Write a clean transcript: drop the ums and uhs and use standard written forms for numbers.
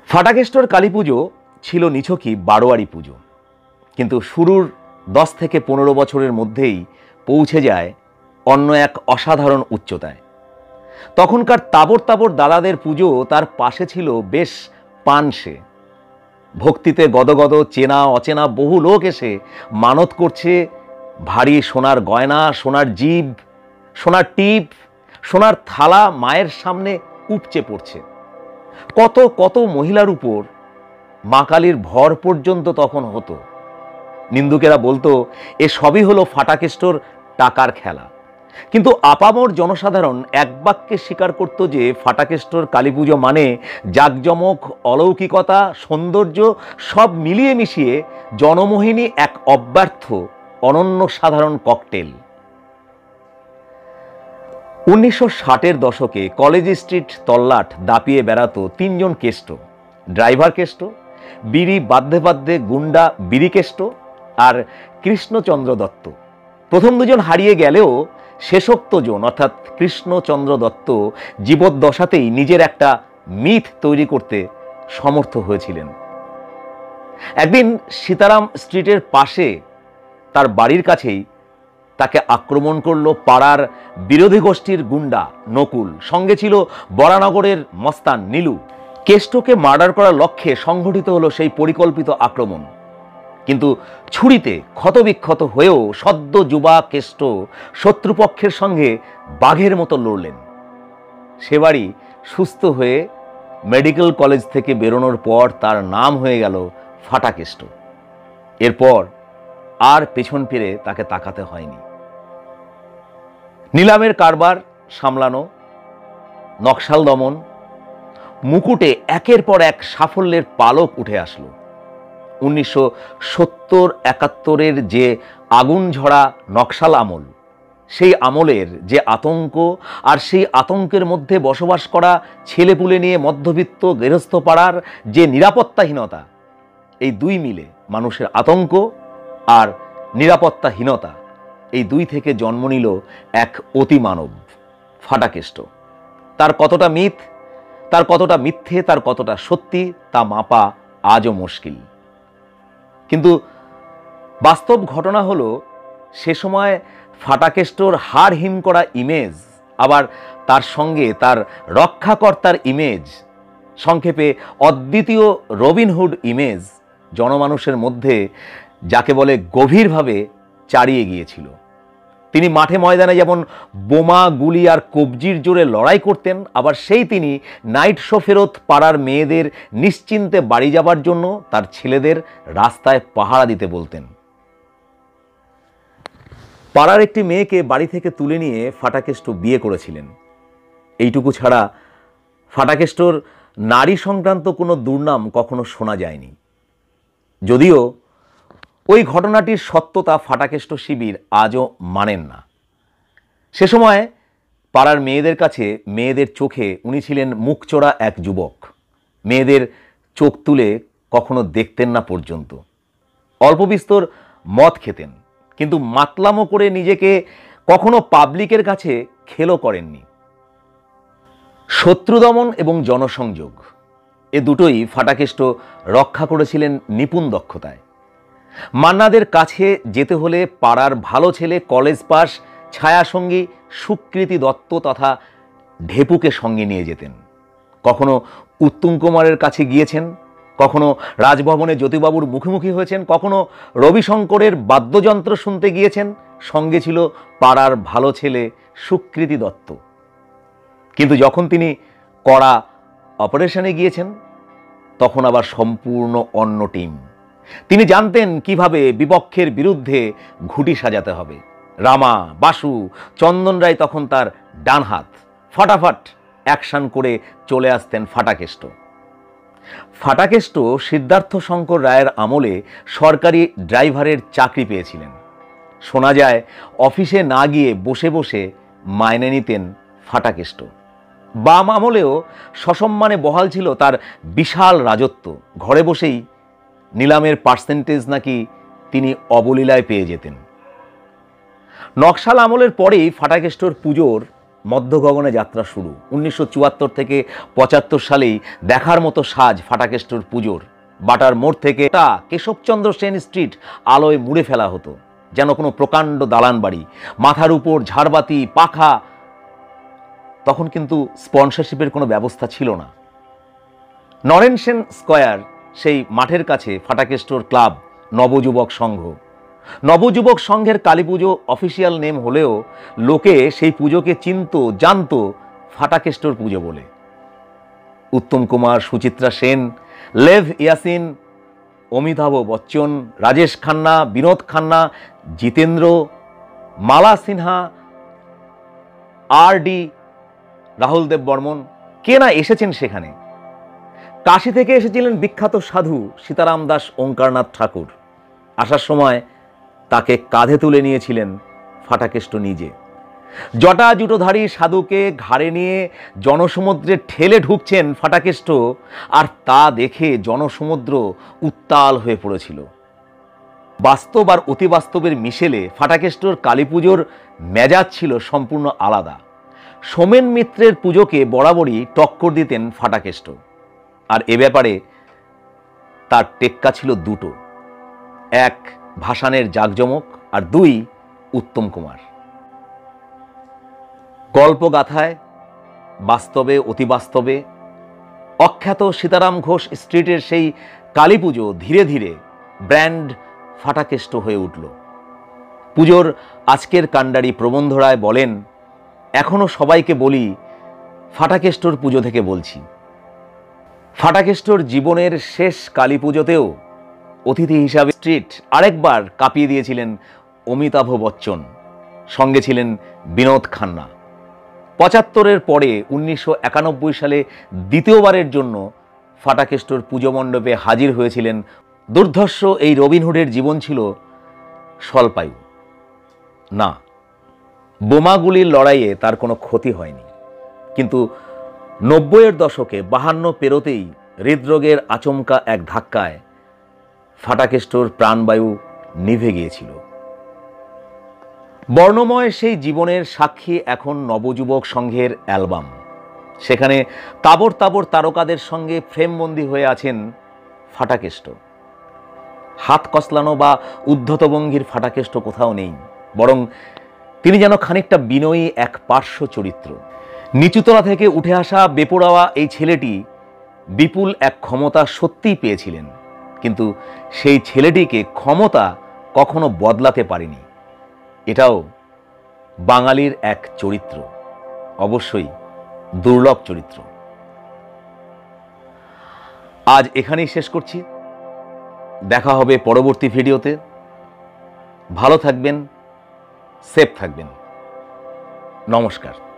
ফাটাকেস্টোর কালী পুজো ছিল নিছকই বারোয়ারি পুজো, কিন্তু শুরুর 10 থেকে 15 বছরের মধ্যেই পৌঁছে যায় অন্য এক অসাধারণ উচ্চতায়। তখনকার তাবর তাবর দাদাদের পুজো তার পাশে ছিল বেশ পানসে। ভক্তিতে গদগদ চেনা অচেনা বহু লোক এসে মানত করছে ভারী সোনার গয়না, সোনার জিভ, সোনার টিপ, সোনার থালা মায়ের সামনে উপচে পড়ছে। কত কত মহিলার উপর মা কালীর ভর পর্যন্ত তখন হতো। নিন্দুকেরা বলতো এ সবই হলো ফাটাকেস্টোর টাকার খেলা, কিন্তু আপামর জনসাধারণ এক বাক্যে স্বীকার করত যে ফাটাকেস্টোর কালী পুজো মানে জাঁকজমক, অলৌকিকতা, সৌন্দর্য সব মিলিয়ে মিশিয়ে জনমোহিনী এক অব্যর্থ অনন্য সাধারণ ককটেল। 1960-এর দশকে কলেজ স্ট্রিট তল্লাট দাপিয়ে বেড়াতো 3 জন কেষ্ট, ড্রাইভার কেষ্ট, বিড়ি বাধ্যে বাধ্যে গুন্ডা বিড়ি কেষ্ট আর কৃষ্ণচন্দ্র দত্ত। প্রথম দুজন হারিয়ে গেলেও শেষোক্তজন অর্থাৎ কৃষ্ণচন্দ্র দত্ত জীবদ্দশাতেই নিজের একটা মিথ তৈরি করতে সমর্থ হয়েছিলেন। একদিন সীতারাম স্ট্রিটের পাশে তার বাড়ির কাছেই তাকে আক্রমণ করলো পাড়ার বিরোধী গোষ্ঠীর গুন্ডা নকুল, সঙ্গে ছিল বরানগরের মস্তান নীলু। কেষ্টকে মার্ডার করার লক্ষ্যে সংঘটিত হলো সেই পরিকল্পিত আক্রমণ, কিন্তু ছুরিতে ক্ষতবিক্ষত হয়েও সদ্য যুবা কেষ্ট শত্রুপক্ষের সঙ্গে বাঘের মতো লড়লেন। সেবারই সুস্থ হয়ে মেডিকেল কলেজ থেকে বেরোনোর পর তার নাম হয়ে গেল ফাটাকেষ্ট। এরপর আর পেছন ফিরে তাকে তাকাতে হয়নি। নিলামের কারবার সামলানো, নকশাল দমন, মুকুটে একের পর এক সাফল্যের পালক উঠে আসলো। 1970-71-এর যে আগুন ঝরা নকশাল আমল, সেই আমলের যে আতঙ্ক আর সেই আতঙ্কের মধ্যে বসবাস করা ছেলেপুলে নিয়ে মধ্যবিত্ত গৃহস্থ পাড়ার যে নিরাপত্তাহীনতা, এই দুই মিলে মানুষের আতঙ্ক আর নিরাপত্তাহীনতা, এই দুই থেকে জন্ম নিল এক অতিমানব ফাটাকেষ্ট। তার কতটা মিথ, তার কতটা মিথ্যে, তার কতটা সত্যি তা মাপা আজও মুশকিল। কিন্তু বাস্তব ঘটনা হলো সে সময় ফাটাকেস্টোর হাড় হিম করা ইমেজ, আবার তার সঙ্গে তার রক্ষাকর্তার ইমেজ, সংক্ষেপে অদ্বিতীয় রবিনহুড ইমেজ জনমানুষের মধ্যে যাকে বলে গভীরভাবে চারিয়ে গিয়েছিল। তিনি মাঠে ময়দানে যেমন বোমা গুলি আর কবজির জোরে লড়াই করতেন, আবার সেই তিনি নাইট শো ফেরত পাড়ার মেয়েদের নিশ্চিন্তে বাড়ি যাবার জন্য তার ছেলেদের রাস্তায় পাহারা দিতে বলতেন। পাড়ার একটি মেয়েকে বাড়ি থেকে তুলে নিয়ে ফাটাকেষ্ট বিয়ে করেছিলেন। এইটুকু ছাড়া ফাটাকেস্টোর নারী সংক্রান্ত কোনো দুর্নাম কখনো শোনা যায়নি। যদিও ওই ঘটনাটির সত্যতা ফাটাকেষ্ট শিবির আজও মানেন না। সে সময় পাড়ার মেয়েদের কাছে, মেয়েদের চোখে উনি ছিলেন মুখচোরা এক যুবক। মেয়েদের চোখ তুলে কখনো দেখতেন না পর্যন্ত। অল্প বিস্তর মদ খেতেন, কিন্তু মাতলামো করে নিজেকে কখনো পাবলিকের কাছে খেলো করেননি। শত্রু দমন এবং জনসংযোগ, এ দুটোই ফাটাকেষ্ট রক্ষা করেছিলেন নিপুণ দক্ষতায়। মান্নাদের কাছে যেতে হলে পাড়ার ভালো ছেলে, কলেজ পাস, ছায়াসঙ্গী সুকৃতি দত্ত তথা ঢেপুকে সঙ্গে নিয়ে যেতেন। কখনো উত্তমকুমারের কাছে গিয়েছেন, কখনো রাজভবনে জ্যোতিবাবুর মুখোমুখি হয়েছেন, কখনো রবিশঙ্করের বাদ্যযন্ত্র শুনতে গিয়েছেন। সঙ্গে ছিল পাড়ার ভালো ছেলে সুকৃতি দত্ত। কিন্তু যখন তিনি কড়া অপারেশনে গিয়েছেন, তখন আবার সম্পূর্ণ অন্য টিম। তিনি জানতেন কিভাবে বিপক্ষের বিরুদ্ধে ঘুঁটি সাজাতে হবে। রামা, বাসু, চন্দন রায় তখন তার ডান হাত। ফটাফট অ্যাকশন করে চলে আসতেন ফাটাকেষ্ট। ফাটাকেষ্ট সিদ্ধার্থ শঙ্কর রায়ের আমলে সরকারি ড্রাইভারের চাকরি পেয়েছিলেন। শোনা যায় অফিসে না গিয়ে বসে বসে মাইনে নিতেন ফাটাকেষ্ট। বাম আমলেও সসম্মানে বহাল ছিল তার বিশাল রাজত্ব। ঘরে বসেই নিলামের পার্সেন্টেজ নাকি তিনি অবলীলায় পেয়ে যেতেন। নকশাল আমলের পরেই ফাটাকেস্টোর পুজোর মধ্য গগনে যাত্রা শুরু। 1974 থেকে 75 সালেই দেখার মতো সাজ ফাটাকেষ্টর পুজোর। বাটার মোড় থেকে কেশবচন্দ্র সেন স্ট্রিট আলোয় মুড়ে ফেলা হতো, যেন কোনো প্রকাণ্ড দালান বাড়ি, মাথার উপর ঝাড়বাতি, পাখা। তখন কিন্তু স্পন্সরশিপের কোনো ব্যবস্থা ছিল না। নরেন সেন স্কয়ার, সেই মাঠের কাছে ফাটাকেষ্টর ক্লাব নবযুবক সংঘ। নবযুবক সংঘের কালী পুজো অফিসিয়াল নেম হলেও লোকে সেই পুজোকে জানত ফাটাকেষ্টর পুজো বলে। Uttam Kumar, Suchitra Sen, Lev Yashin, Amitabh Bachchan, Rajesh Khanna, Vinod Khanna, Jeetendra, Mala Sinha, R D. Rahul Dev Burman, কে না এসেছেন সেখানে। কাশী থেকে এসেছিলেন বিখ্যাত সাধু সীতারাম দাস ওঙ্কারনাথ ঠাকুর। আসার সময় তাকে কাঁধে তুলে নিয়েছিলেন ফাটাকেষ্ট নিজে। জটা জুটোধারী সাধুকে ঘাড়ে নিয়ে জনসমুদ্রে ঠেলে ঢুকছেন ফাটাকেষ্ট, আর তা দেখে জনসমুদ্র উত্তাল হয়ে পড়েছিল। বাস্তব আর অতিবাস্তবের মিশেলে ফাটাকেষ্টর কালী পুজোর মেজাজ ছিল সম্পূর্ণ আলাদা। সোমেন মিত্রের পুজোকে বরাবরই টক্কর দিতেন ফাটাকেষ্ট, আর এ ব্যাপারে তার টেক্কা ছিল দুটো, এক ভাসানের জাঁকজমক, আর দুই উত্তম কুমার। গল্পগাথায়, বাস্তবে অতিবাস্তবে অখ্যাত সীতারাম ঘোষ স্ট্রিটের সেই কালী পুজো ধীরে ধীরে ব্র্যান্ড ফাটাকেষ্ট হয়ে উঠল। পুজোর আজকের কাণ্ডারি প্রবন্ধ রায় বলেন, এখনো সবাইকে বলি ফাটাকেষ্টর পুজো থেকে বলছি। ফাটাকেষ্টর জীবনের শেষ কালী পুজোতেও অতিথি হিসাবে স্ট্রিট আরেকবার কাঁপিয়ে দিয়েছিলেন অমিতাভ বচ্চন, সঙ্গে ছিলেন বিনোদ খান্না। 75-এর পরে 1991 সালে দ্বিতীয়বারের জন্য ফাটাকেষ্টর পুজো মণ্ডপে হাজির হয়েছিলেন। দুর্ধর্ষ এই রবিনহুডের জীবন ছিল স্বল্পায়ু। না, বোমাগুলির লড়াইয়ে তার কোনো ক্ষতি হয়নি, কিন্তু 90-এর দশকে 52 পেরোতেই হৃদরোগের আচমকা এক ধাক্কায় ফাটাকেষ্টর প্রাণবায়ু নিভে গিয়েছিল। বর্ণময় সেই জীবনের সাক্ষী এখন নবযুবক সংঘের অ্যালবাম। সেখানে তাবর তাবর তারকাদের সঙ্গে ফ্রেমবন্দি হয়ে আছেন ফাটাকেষ্ট। হাত কসলানো বা উদ্ধত ভঙ্গির ফাটাকেষ্ট কোথাও নেই, বরং তিনি যেন খানিকটা বিনয়ী এক পার্শ্ব চরিত্র। নিচুতলা থেকে উঠে আসা বেপরোয়া এই ছেলেটি বিপুল এক ক্ষমতা সত্যিই পেয়েছিলেন, কিন্তু সেই ছেলেটিকে ক্ষমতা কখনো বদলাতে পারেনি। এটাও বাঙালির এক চরিত্র, অবশ্যই দুর্লভ চরিত্র। আজ এখানেই শেষ করছি। দেখা হবে পরবর্তী ভিডিওতে। ভালো থাকবেন, সেফ থাকবেন। নমস্কার।